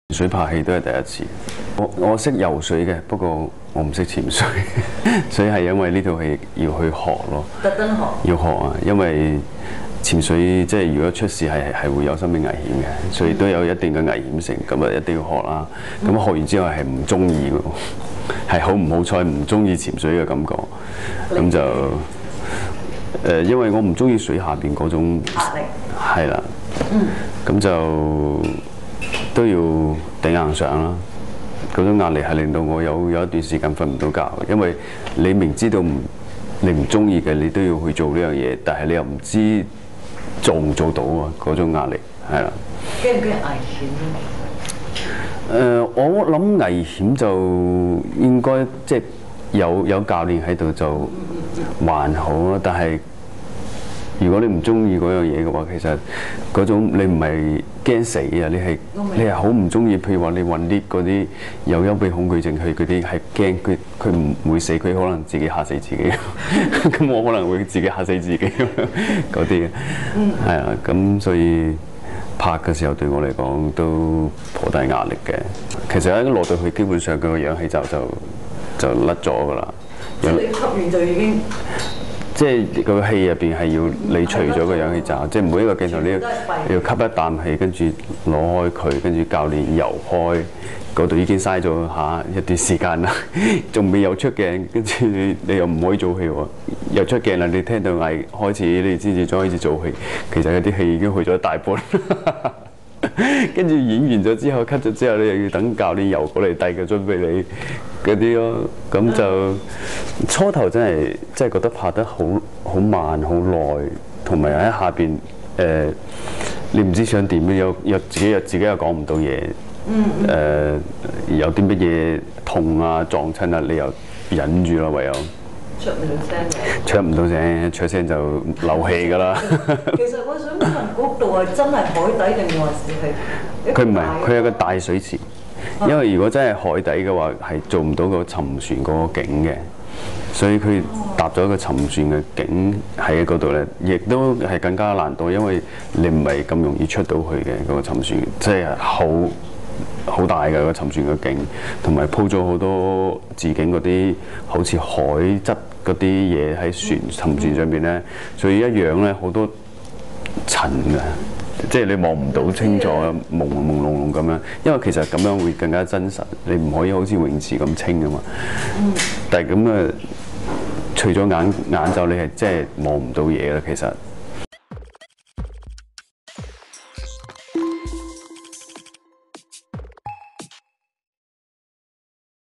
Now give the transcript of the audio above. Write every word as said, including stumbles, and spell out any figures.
水拍戲都係第一次。我我識游水嘅，不過我唔識潛水，所以係因為呢套戲要去學咯。 特登學。 要學啊，因為潛水即係如果出事係係會有生命危險嘅，所以都有一定嘅危險性，咁啊一定要學啦。咁學完之後係唔中意嘅，係好唔好彩唔中意潛水嘅感覺，咁就誒、呃，因為我唔中意水下邊嗰種壓力。 係啦，咁、嗯、就都要頂硬上啦。嗰種壓力係令到我有有一段時間瞓唔到覺，因為你明知道唔你唔中意嘅，你都要去做呢樣嘢，但係你又唔知做唔做到啊！嗰種壓力係啦。 驚唔驚危險咧？ 誒、呃，我諗危險就應該即係有有教練喺度就還好啦，但係如果你唔中意嗰樣嘢嘅話，其實嗰種你唔係驚死啊，你係你係好唔中意。譬如話你揾啲嗰啲有幽閉恐懼症，佢嗰啲係驚佢佢唔會死，佢可能自己嚇死自己。咁我可能會自己嚇死自己嗰啲嘅，係啊。咁所以拍嘅時候對我嚟講都頗大壓力嘅。其實一落到去，基本上佢個氧氣罩就就甩咗㗎啦。 即係你吸完就已經。 即係個戲入邊係要你除咗個氧氣罩，即係每一個鏡頭你要你要吸一啖氣，跟住攞開佢，跟住教練游開嗰度已經嘥咗下一段時間啦，仲未有出鏡，跟住你你又唔可以做戲喎，又出鏡啦，你聽到嗌開始，你先至再開始做戲，其實有啲戲已經去咗一大半。跟住演完咗之後 cut 咗之後，你又要等教練游過嚟遞個樽俾你嗰啲咯，咁就初頭真係真係覺得拍得好好慢好耐，同埋喺下邊誒、呃，你唔知想點咧，有有自己又自己又講唔到嘢，誒、呃、有啲乜嘢痛啊撞親啊，你又忍住啦，唯有。 出唔到聲嘅， 出唔到聲，出聲就漏氣㗎啦。 其實我想問嗰度係真係海底定還是係？ 佢唔係，佢係個大水池。因為如果真係海底嘅話，係做唔到個沉船嗰個景嘅，所以佢搭咗一個沉船嘅景喺嗰度咧，亦都係更加難度，因為你唔係咁容易出到去嘅嗰個沉船，即係好好大嘅個沉船嘅景，同埋鋪咗好多置景嗰啲好似海質嗰啲嘢喺船沉船上邊咧，所以一樣咧好多塵嘅。即係你望唔到清楚，朦朦朧朧咁樣，因為其實咁樣會更加真實，你唔可以好似泳池咁清㗎嘛。但係咁啊，除咗眼眼罩，你係真係望唔到嘢啦，其實。